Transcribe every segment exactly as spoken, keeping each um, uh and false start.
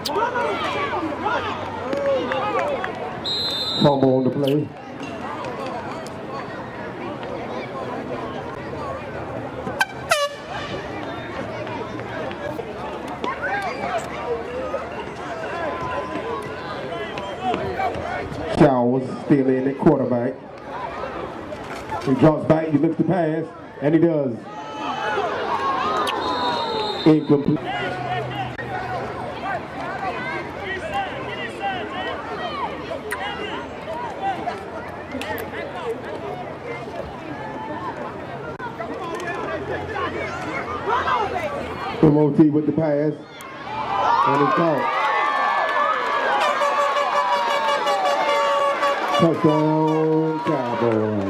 Fumble on the play. Showers still in at quarterback. He drops back, he looks to pass, and he does. Incomplete. M O T with the pass, and it's caught. Touchdown, Cowboys.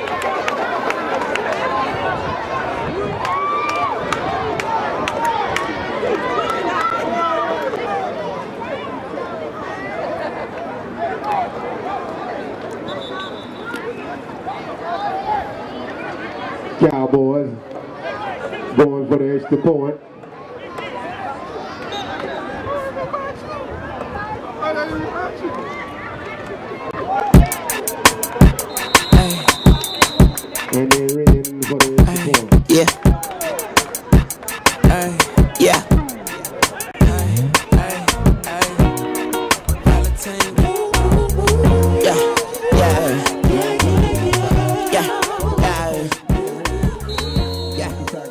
Cowboys going for the extra point. And they're in for the extra point. Yeah. Ay, yeah. Ay, ay, ay. Valentine. Yeah, yeah. Yeah, yeah. Yeah.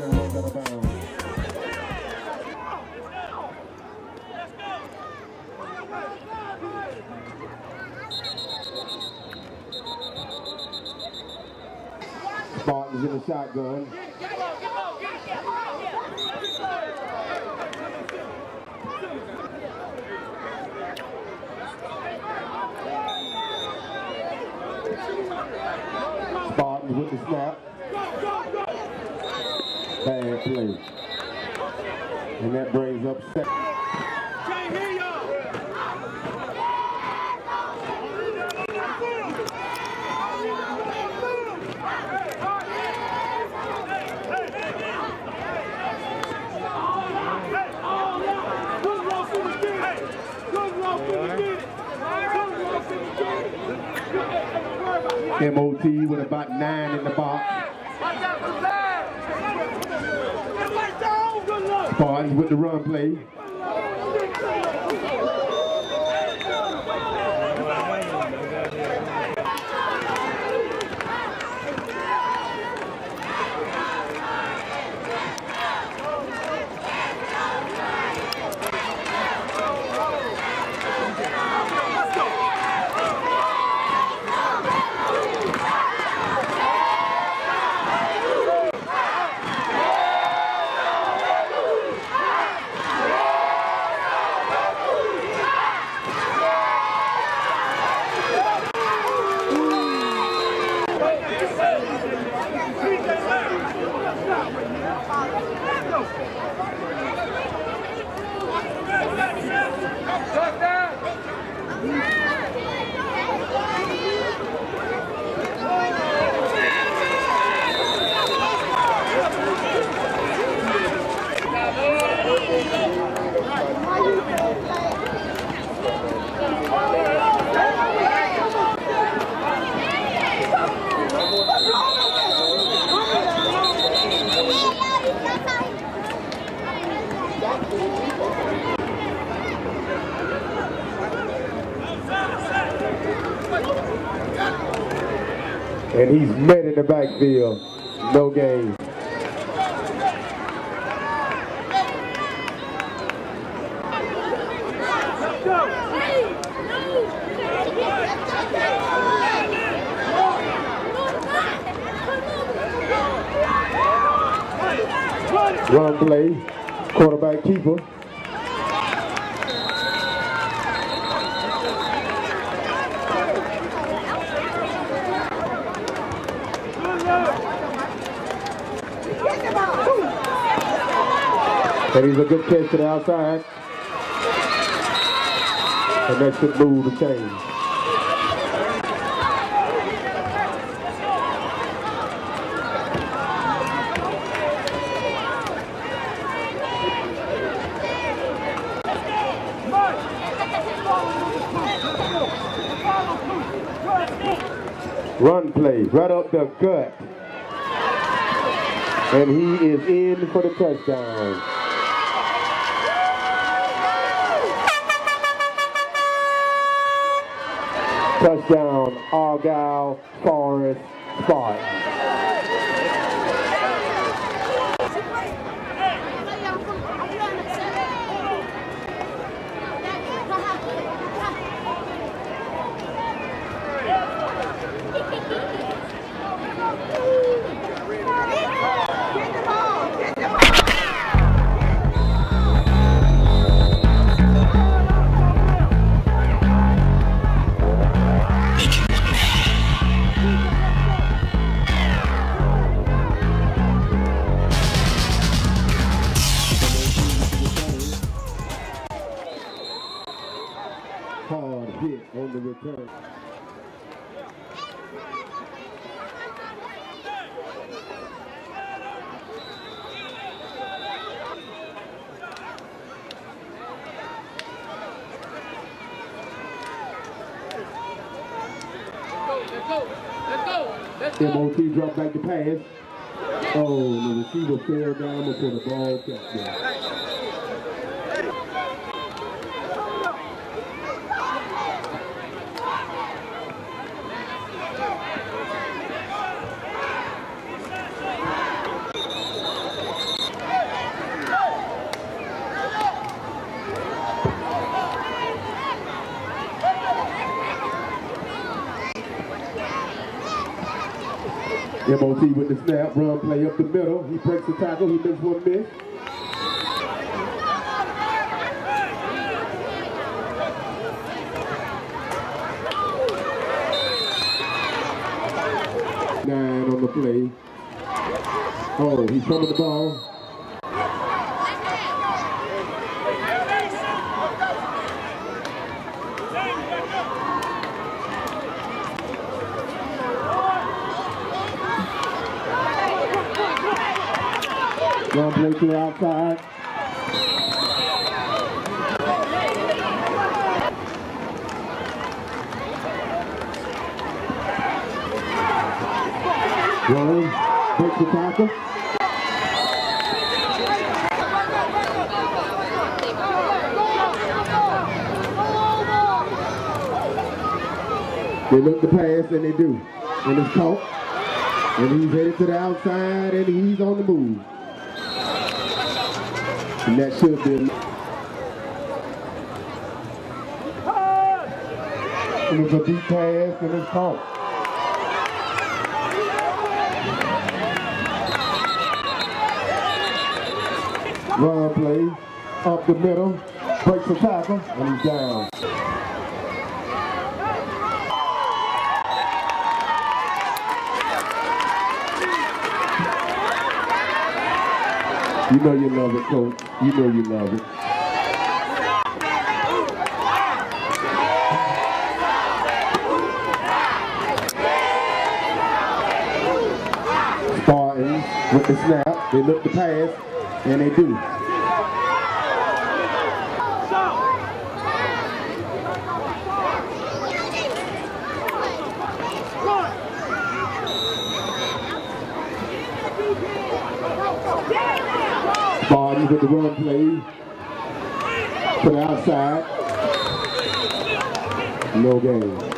Spartans in the shotgun. Spartans with the snap. Bad play. And that brings up second. M O T with about nine in the box. Spartans with the run play. And he's met in the backfield. No gain. Run play, quarterback keeper. And he's a good catch to the outside. And that should move the chain. Run play, right up the gut. And he is in for the touchdown. Touchdown, Argyle Forest Spartans. Hard hit on the return. Let's go, let's go, let's go. M O T dropped back the pass. Oh, the receiver fell down before the ball got there. M O T with the snap, run play up the middle. He breaks the tackle, he makes one miss. Nine on the play. Oh, he's coming the ball. Run play to the outside. Run, breaks the tackle. They look the pass and they do. And it's caught. And he's headed to the outside and he's on the move. And that should be a... It was a deep pass and it's caught. Run play, up the middle, breaks the tackle, and he's down. You know you love it, coach. You know you love it. Spartans with the snap. They look the pass, and they do. Spartans with the run play to the outside. No game.